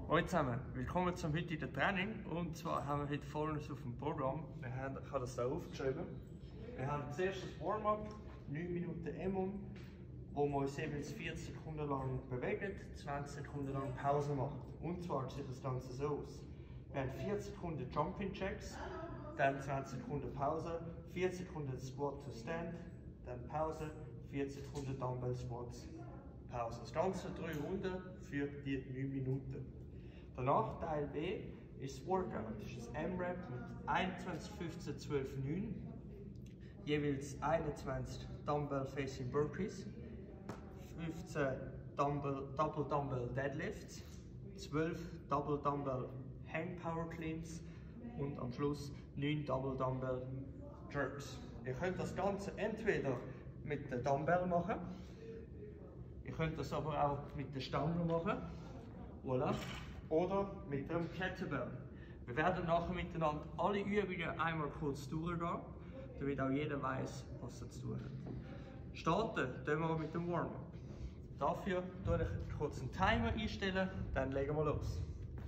Hallo zusammen, willkommen zum heutigen Training. Und zwar haben wir heute Folgendes auf dem Programm. Ich habe das hier aufgeschrieben. Wir haben zuerst das Warm-up, 9 Minuten Emmum, wo wir uns jeweils 40 Sekunden lang bewegen, 20 Sekunden lang Pause machen. Und zwar sieht das Ganze so aus. Wir haben 40 Sekunden Jumping Jacks, dann 20 Sekunden Pause, 40 Sekunden Squat to Stand, dann Pause, 40 Sekunden Dumbbell Squats, Pause. Das Ganze 3 Runden für die 9 Minuten. Danach Teil B ist das Workout. Das ist ein M-Rap mit 21, 15, 12, 9. Jeweils 21 Dumbbell Facing Burpees, 15 Double Dumbbell Deadlifts, 12 Double Dumbbell Hang Power Cleans und am Schluss 9 Double Dumbbell Jerks. Ihr könnt das Ganze entweder mit der Dumbbell machen, ihr könnt das aber auch mit der Stange machen. Voilà. Oder mit dem Kettlebell. Wir werden nachher miteinander alle Übungen einmal kurz durchgehen, damit auch jeder weiß, was er zu tun hat. Starten tun wir mit dem Warm-up. Dafür tue ich kurz einen Timer einstellen, dann legen wir los.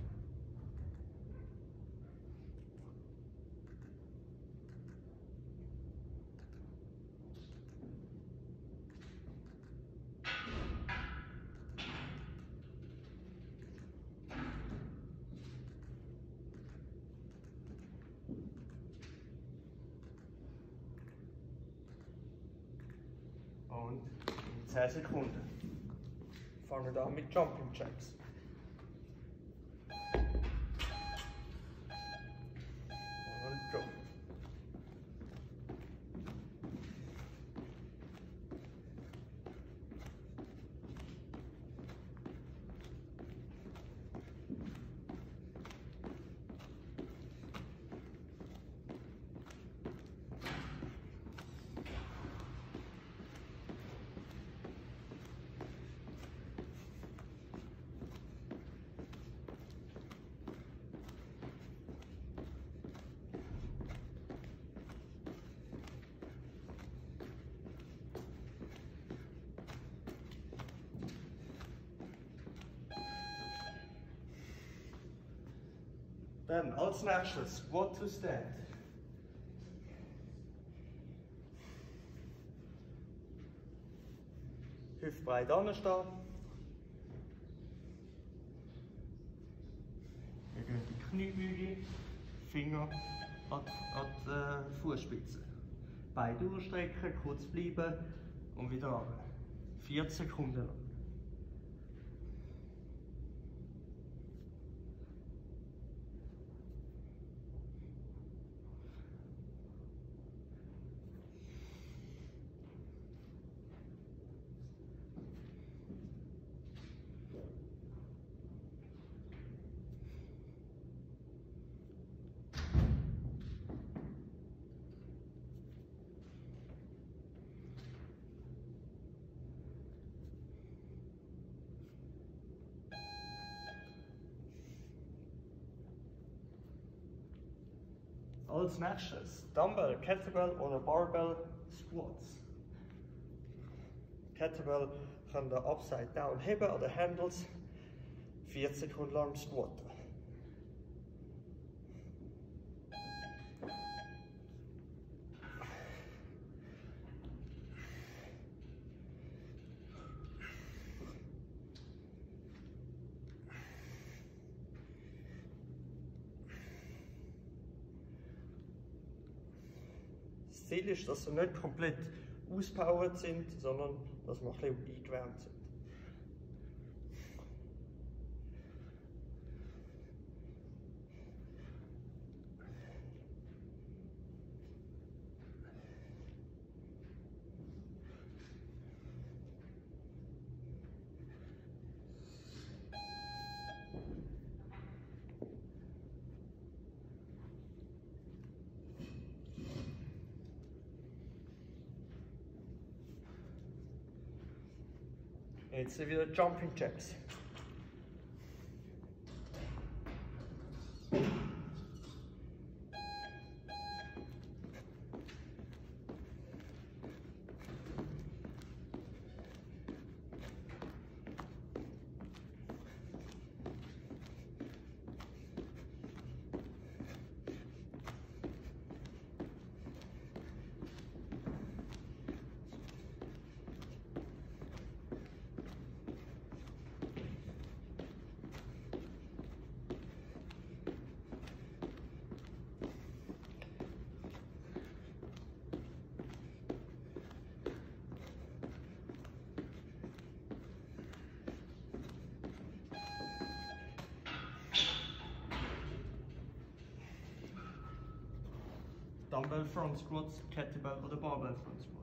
Und 10 Sekunden. Fangen wir an mit Jumping Jacks. Und Jump. Dann als nächstes Squat to Stand. Hüftbreit anstehen. Wir gehen die Kniebeuge, Finger an die Fußspitze. Beine durchstrecken, kurz bleiben und wieder runter. 40 Sekunden lang. Als nächstes Dumbbell, Kettlebell oder Barbell Squats. Kettlebell kann der Upside Down heben an den Handles, 40 Sekunden lang squatten. Das Ziel ist, dass sie nicht komplett auspowert sind, sondern dass wir ein bisschen eingewärmt sind. Jetzt wieder Jumping Jacks. Dumbbell Front Squats, Kettlebell oder Barbell Front Squats.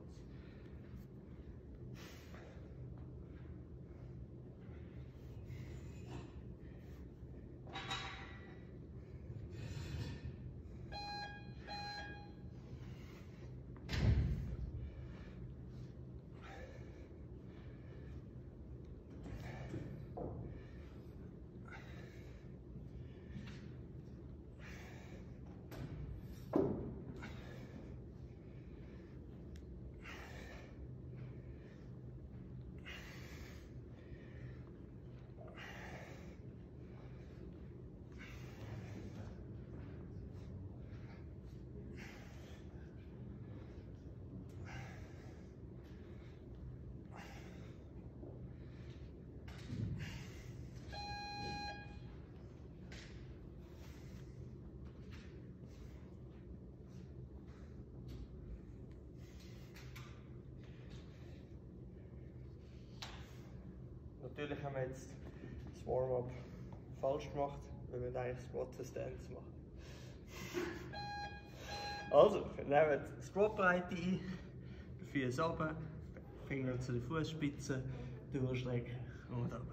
Natürlich haben wir jetzt das Warm-up falsch gemacht, weil wir eigentlich Squat to Stance machen. Also, wir nehmen die Squat-Breite ein, die Füße runter, Finger zu den Fußspitzen, durchstrecken und runter.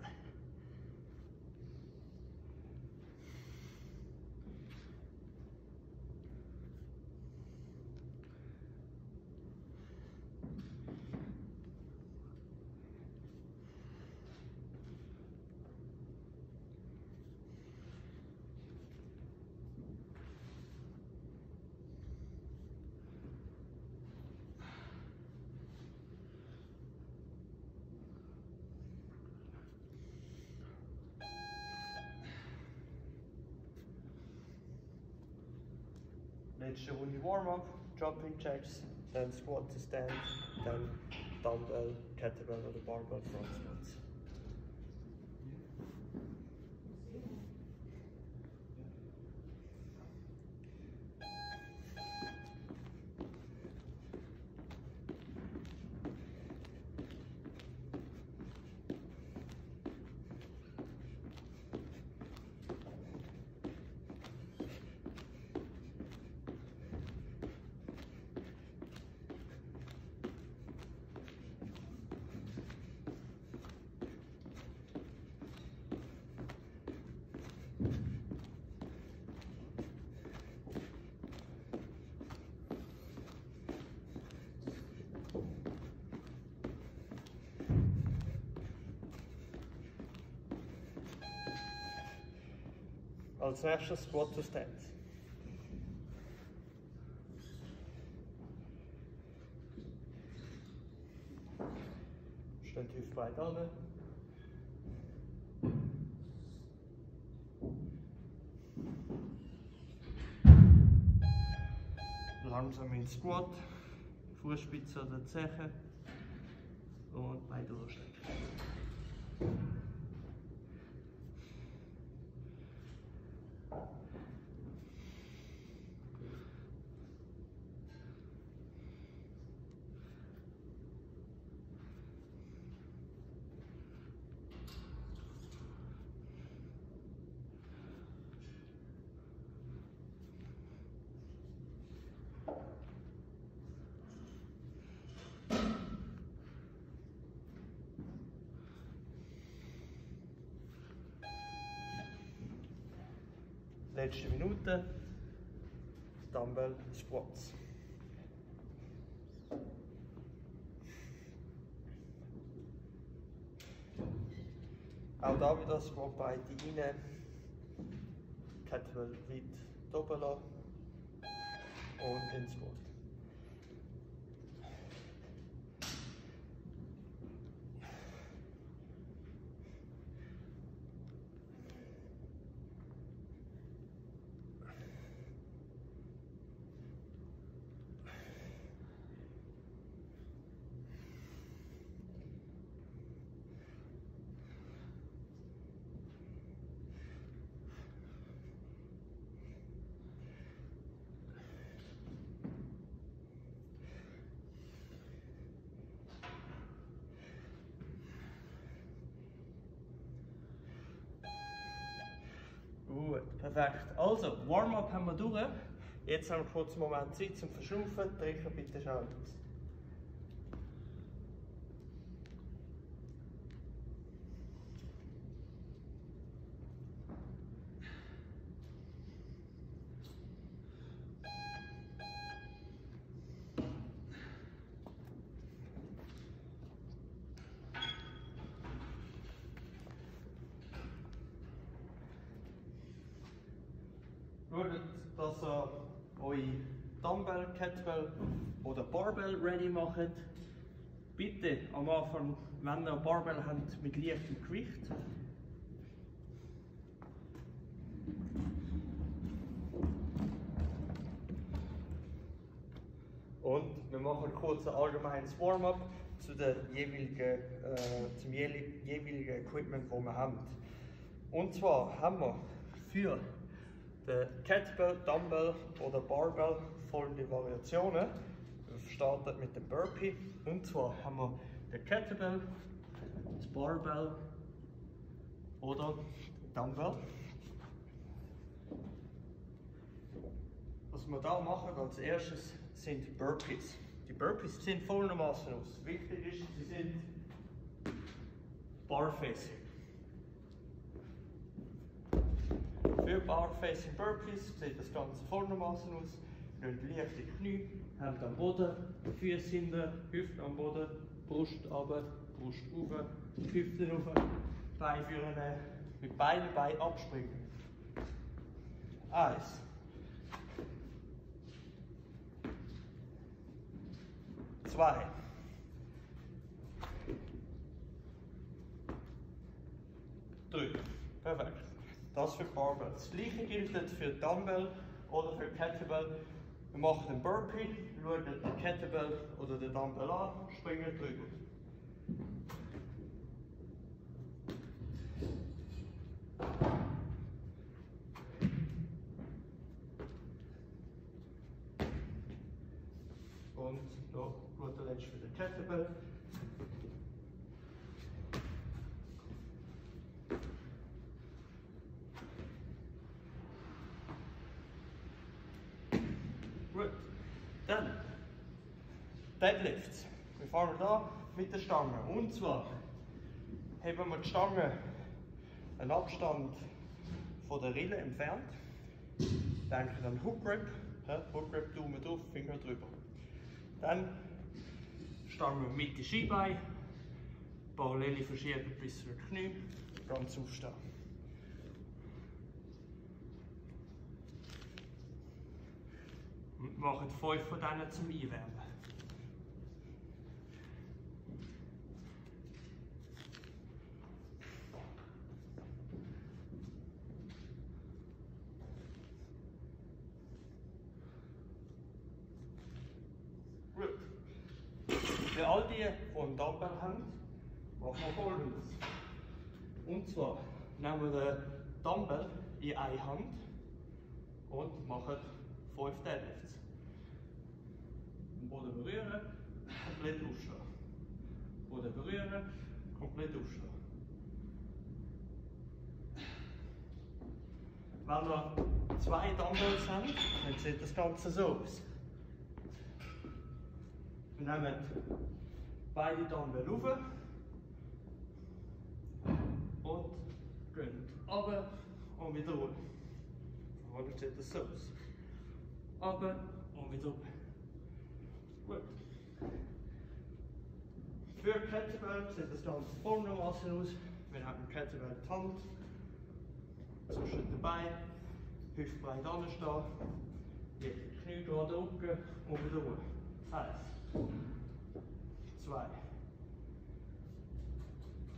Letzte Runde Warm-up, Jumping Jacks, dann Squat to Stand, dann Dumbbell, Kettlebell oder Barbell Front Squats. Als nächstes Squat to Stand. Stehen die Hüfte weit an. Langsam in den Squat, Fußspitze oder Zeche und Beine durchstrecken. Letzte Minute, Dumbbell Squats. Auch da wieder Squat Breite rein, Kettlebell weit oben lassen und in Squat. Gut, perfekt. Also, Warm-up haben wir durch. Jetzt haben wir kurz einen Moment Zeit zum Verschnaufen. Trinken bitte schnell aus. Schaut, dass ihr eure Dumbbell, Kettlebell oder Barbell ready macht. Bitte am Anfang, wenn ihr Barbell habt, mit leichtem Gewicht. Und wir machen kurz ein allgemeines Warm-up zum jeweiligen Equipment, das wir haben. Und zwar haben wir für den Kettlebell, Dumbbell oder Barbell folgende Variationen. Wir starten mit dem Burpee. Und zwar haben wir den Kettlebell, das Barbell oder Dumbbell. Was wir da machen als erstes sind Burpees. Die Burpees sehen folgendermaßen aus. Wichtig ist, sie sind barfacing. Für barfacing Burpees sieht das Ganze folgendermaßen aus. Nehmt leichte Knie, Hände am Boden, Füße hinten, Hüften am Boden, Brust runter, Brust rauf, Hüften rauf, Beine führen, mit beiden Beinen abspringen. 1. 2. 3. Perfekt. Das für Barbell. Das gleiche gilt für Dumbbell oder für Kettlebell. Wir machen den Burpee, schauen den Kettlebell oder den Dumbbell an, springen drüber. Und noch guter Letzt für den Kettlebell. Gut. Dann Deadlifts. Wir fangen da mit der Stange. Und zwar heben wir die Stange einen Abstand von der Rille entfernt. Denken an Hook Grip. Hook Grip, Daumen drauf, Finger drüber. Dann stehen wir mit den Skibeinen, Parallele verschieben bis zum Knie, ganz aufstehen. Und machen 5 von denen zum Einwärmen. Für all die, die einen Dumbbell haben, machen wir Folgendes. Und zwar nehmen wir den Dumbbell in eine Hand und machen 5 Deadlifts. Den Boden berühren, komplett aufstehen. Boden berühren, komplett aufstehen. Wenn wir 2 Dumbbells haben, dann sieht das Ganze so aus. Wir nehmen beide Dumbbell rauf und gehen runter und wieder runter. Und dann sieht das so aus. Runter und wieder runter. Gut. Für Kettlebell sieht das Ganze folgendermaßen aus. Wir haben Kettlebell die Hand zwischen den Beinen, hüftbreit anstehen, die Knie gerade drücken und wieder runter. 1, 2, 3,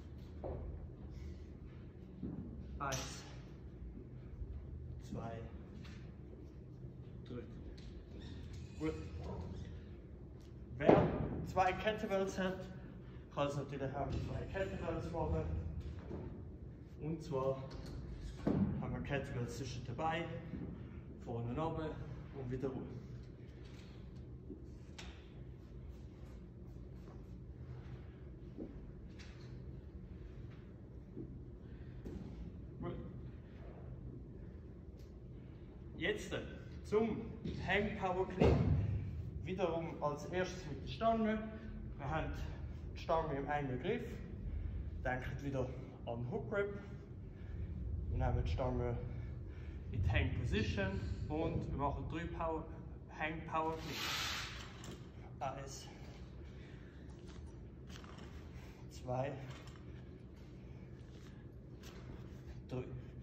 1, 2, 3. Gut. Wer 2 Kettlebells hat, kann es natürlich auch 2 Kettlebells machen. Und zwar haben wir Kettlebells zwischen den Beinen, vorne runter und wieder runter. Jetzt Zum Hang Power Clean wiederum als erstes mit der Stange. Wir haben die Stange im einen Griff. Denkt wieder an Hook Grip. Wir nehmen die Stange in die Hang Position und wir machen 3 Hang Power Clean. 1, 2, 3.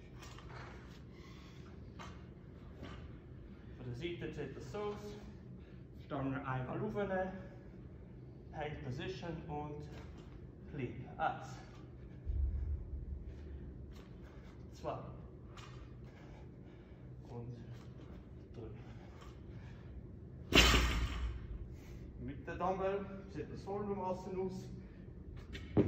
Von der Seite sieht das so aus. Stange einmal aufnehmen, Hang Position und Clean. 1, 2 und 3. Mit der Dumbbell sieht das folgendermaßen aus. Wir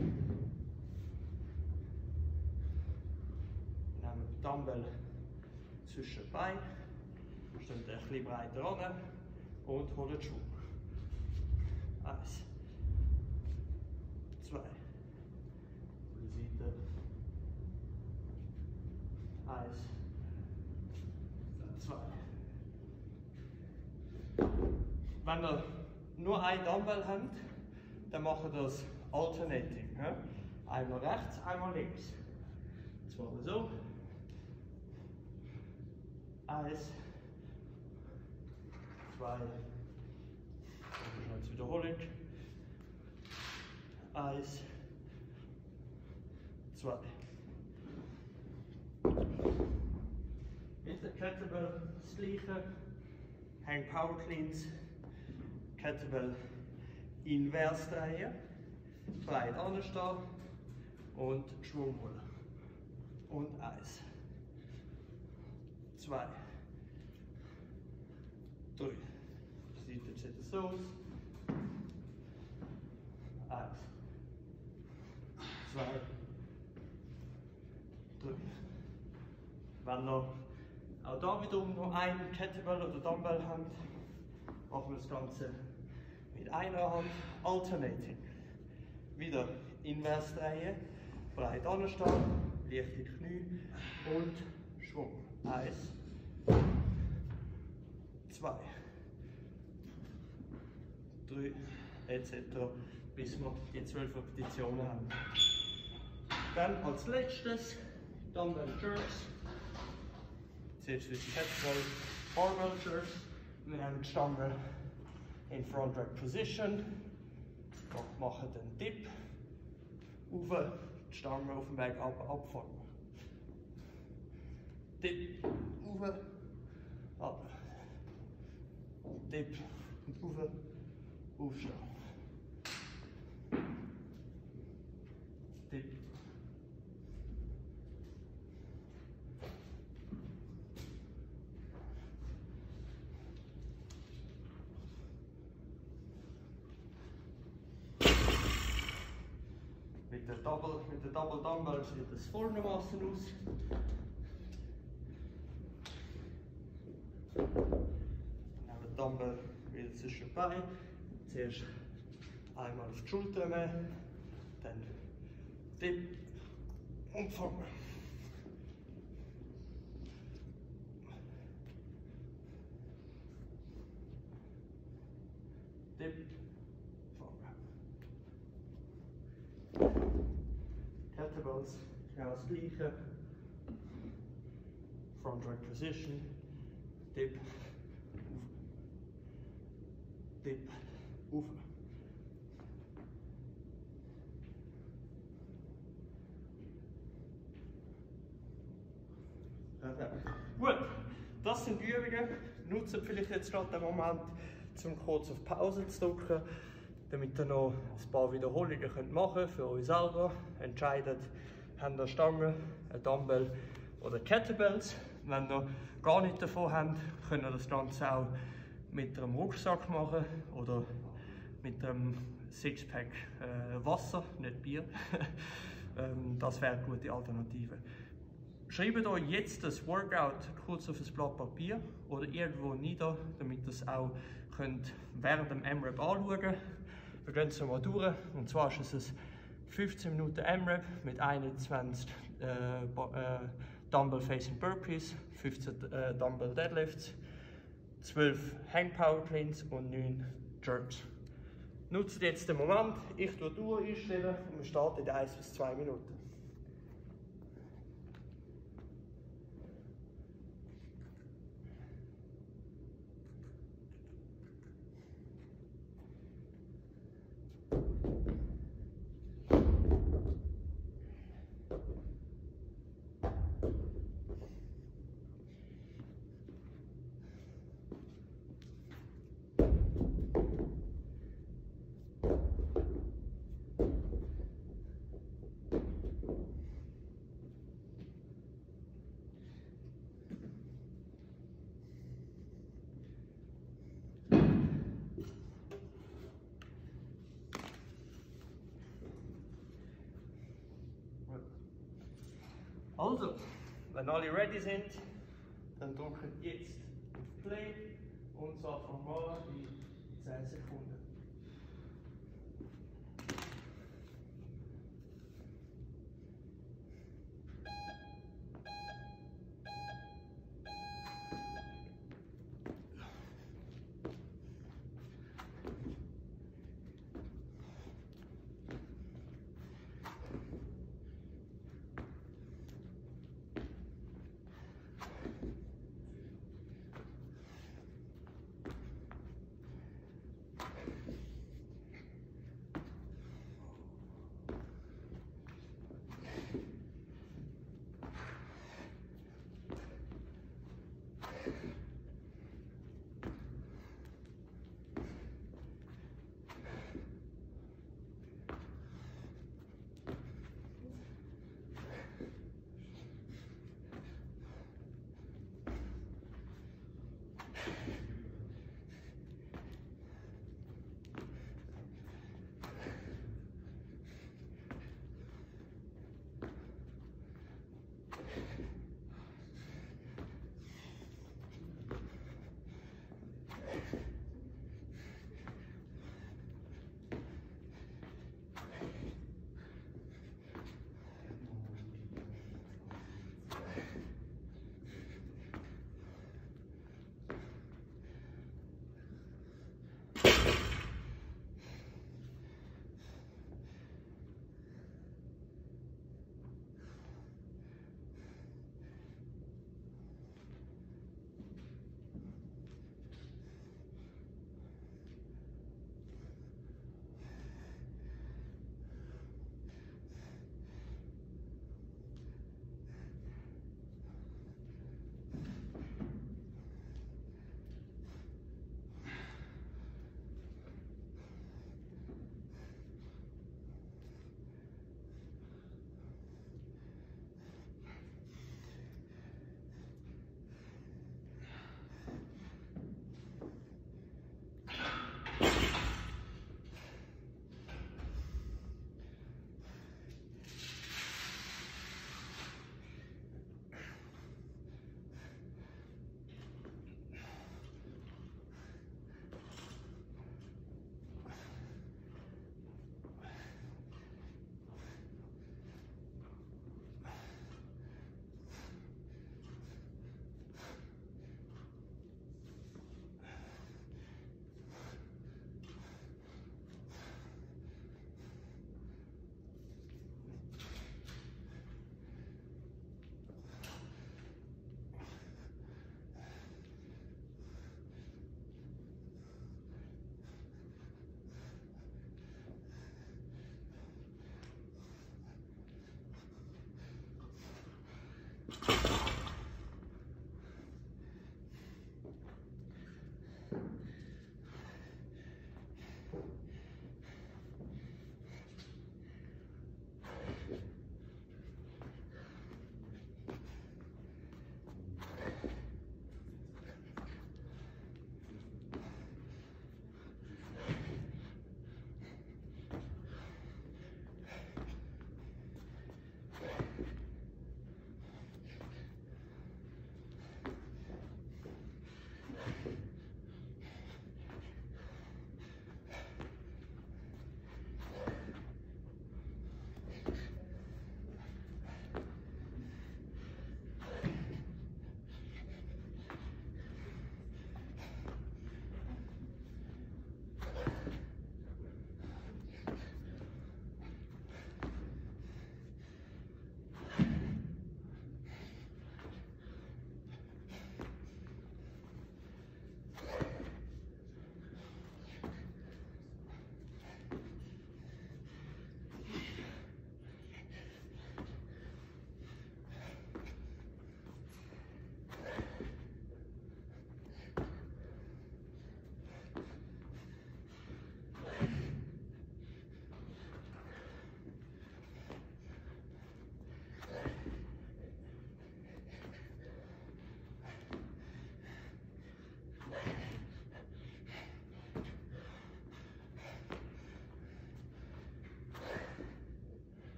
nehmen den Dumbbell zwischen die Beine, stellen den etwas breiter an und holen Schwung. 1, 2, von der Seite, 1, 2. Wenn ihr nur ein Dumbbell habt, dann macht ihr das alternating. Ja? Einmal rechts, einmal links. Jetzt machen wir so. 1, 2, als Wiederholung. 1, 2. Mit der Kettlebell das Gleiche. Hang Power Cleans. Kettlebell invers drehen. Breit anstehen und Schwung holen. Und 1, 2, 3. Die Seite sieht so aus. 1, 2, 3. Wenn ihr auch da wiederum nur einen Kettlebell oder Dumbbell habt, machen wir das Ganze mit einer Hand alternating. Wieder invers drehen, breit anstehen, leichte Knie und Schwung. 1, 2, 3 etc. bis wir die 12 Repetitionen haben. Dann als letztes Dumbbell Jerks. Zuerst für die Kettlebell Barbell Jerks. Wir nehmen die Stange in Front Rack Position. Wir machen den Dip. Auf die Stange auf dem Weg abfangen. Dip, auf, ab. Dip und auf, aufstehen. Dip. Mit der Double Dumbbell sieht das folgendermaßen aus. Wir nehmen den Dumbbell wieder zwischen die Beine. Zuerst einmal auf die Schulter nehmen, dann Dip und fangen. Dip, fangen. Kettlebells, genau das Gleiche. Front Rack Position, Dip, Dip, auf. Gut, das sind die Übungen. Nutzt vielleicht jetzt gerade den Moment, um kurz auf Pause zu drücken, damit ihr noch ein paar Wiederholungen machen könnt für euch selber. Entscheidet, habt ihr Stangen, ein Dumbbell oder Kettlebells. Wenn ihr gar nichts davon habt, könnt ihr das Ganze auch mit einem Rucksack machen oder mit einem Sixpack Wasser, nicht Bier. Das wäre eine gute Alternative. Schreibt euch jetzt das Workout kurz auf ein Blatt Papier oder irgendwo nieder, damit ihr es auch könnt während dem M-Rap anschauen könnt. Wir gehen es mal durch. Und zwar ist es ein 15 Minuten M-Rap mit 21 Dumbbell Facing Burpees, 15 Dumbbell Deadlifts, 12 Hang Power Cleans und 9 Jerks. Nutzt jetzt den Moment, ich tue die Uhr einstellen und wir starten in 1 bis 2 Minuten. Also, wenn alle ready sind, dann drücken jetzt auf Play und zwar formal in 10 Sekunden.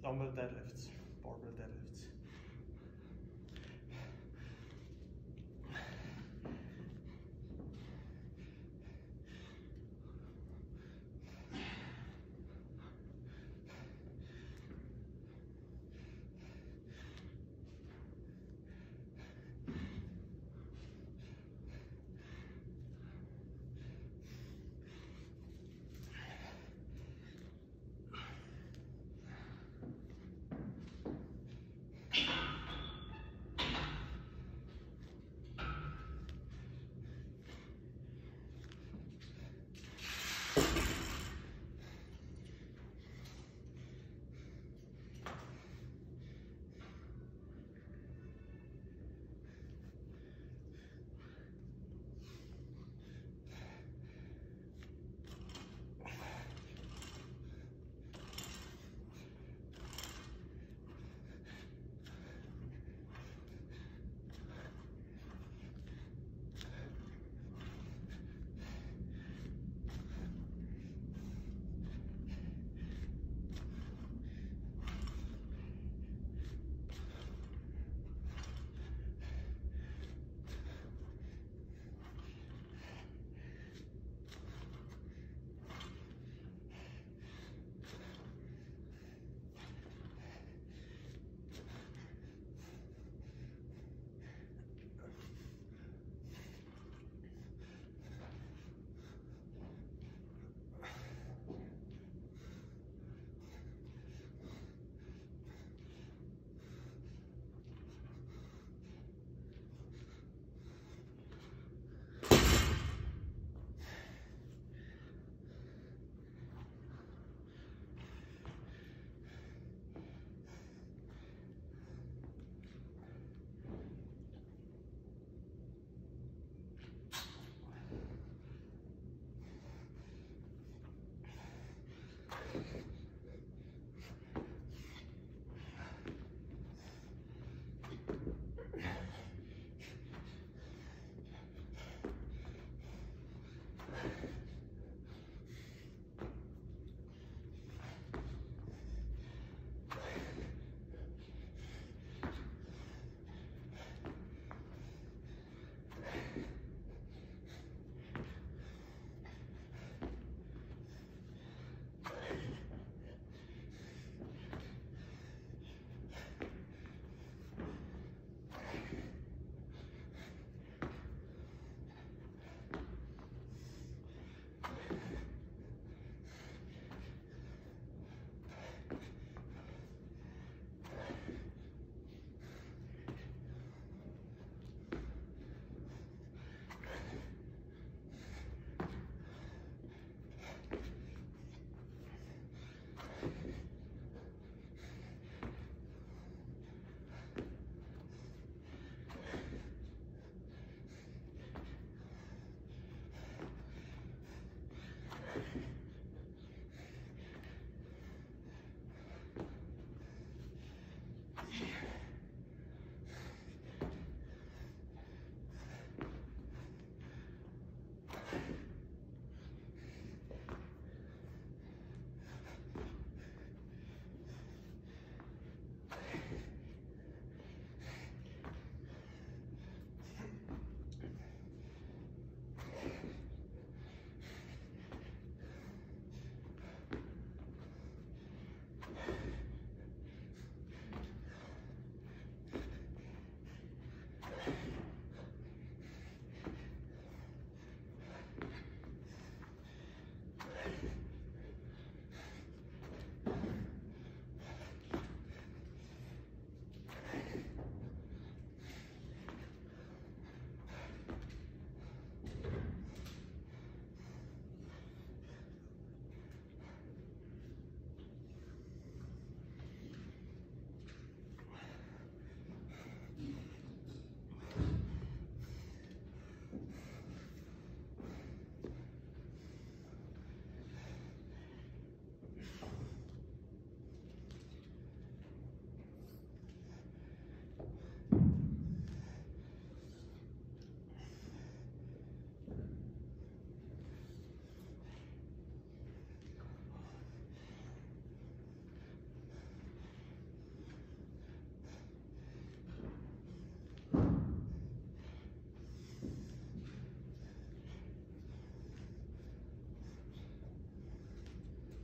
Dumbbell deadlifts, Barbell deadlifts.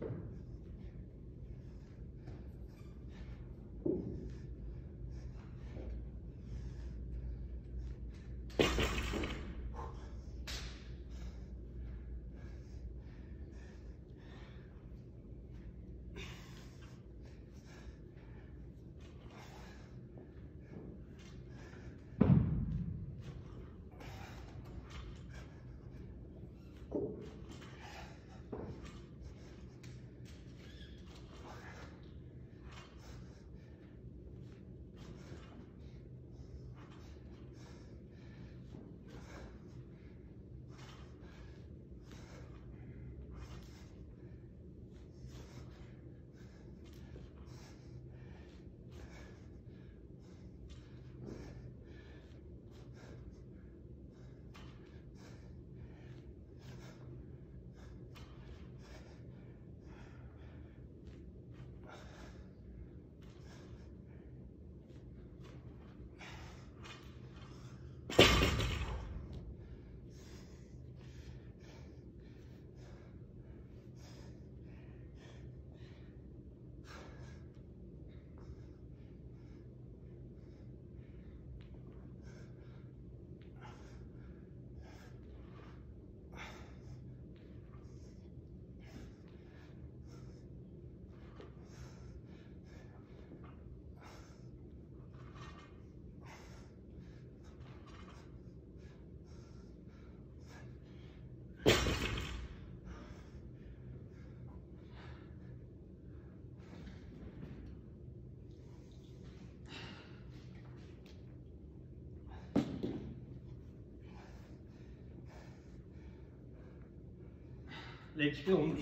Letzte Runde.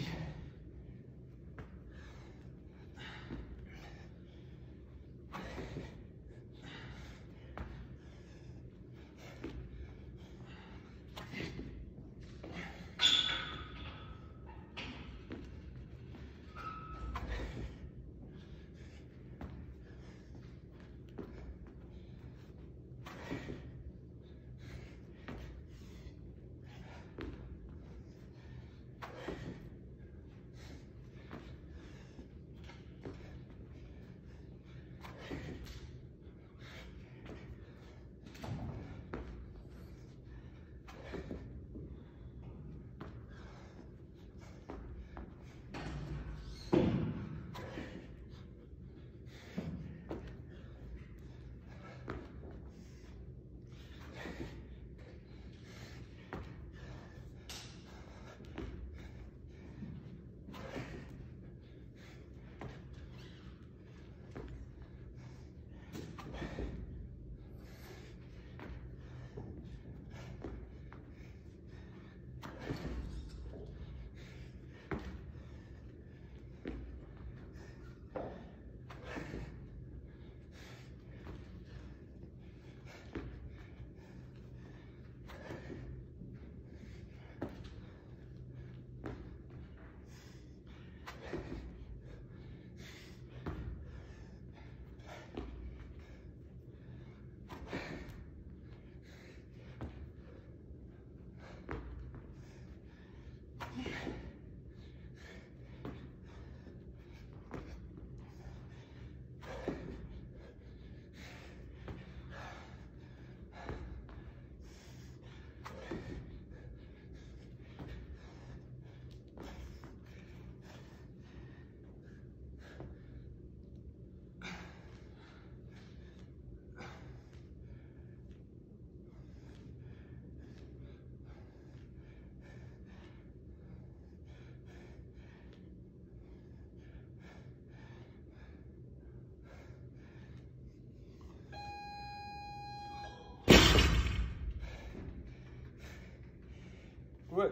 Gut,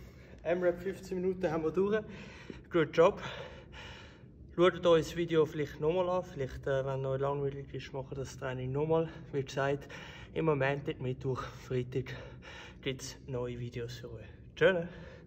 M-Rap 15 Minuten haben wir durch. Good job. Schaut euch das Video vielleicht nochmal an. Vielleicht, wenn euch langweilig ist, macht das Training nochmal. Wie gesagt, immer Montag, Mittwoch, Freitag gibt es neue Videos für euch. Tschüss.